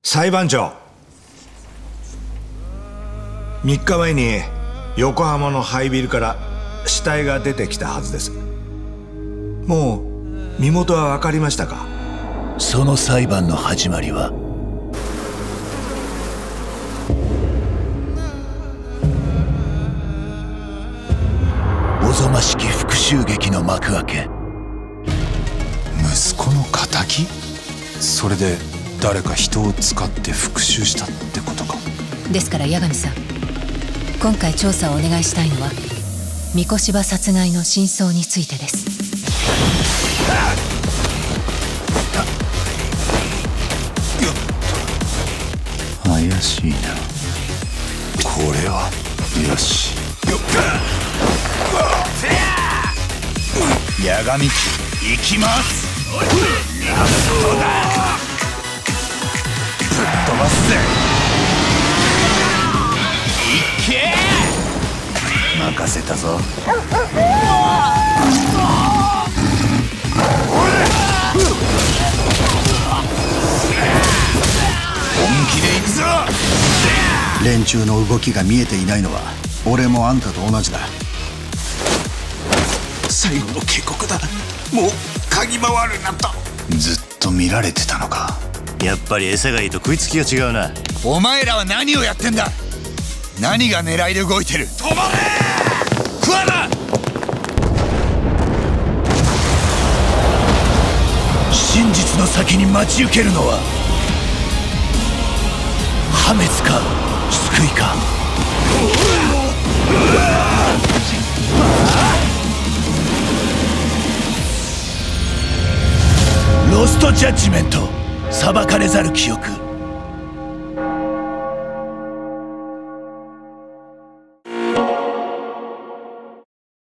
裁判長、3日前に横浜の廃ビルから死体が出てきたはずです。もう身元は分かりましたか？ その裁判の始まりはおぞましき復讐劇の幕開け。 息子の仇？それで誰か人を使って復讐したってことか。 ですから八神さん、今回調査をお願いしたいのは三越柴殺害の真相についてです。 怪しいな。 これはよし。 八神家行きます。ラストだ。ぶっ飛ばすぜ。いけ。任せたぞ。本気で行くぞ。 連中の動きが見えていないのは俺もあんたと同じだ。 最後の警告だ。もう嗅ぎ回るなと。 ずっと見られてたのか。 やっぱり餌がいいと食いつきが違うな。 お前らは何をやってんだ。何が狙いで動いてる。止まれ。桑名。真実の先に待ち受けるのは破滅か救いか。ロストジャッジメント、裁かれざる記憶。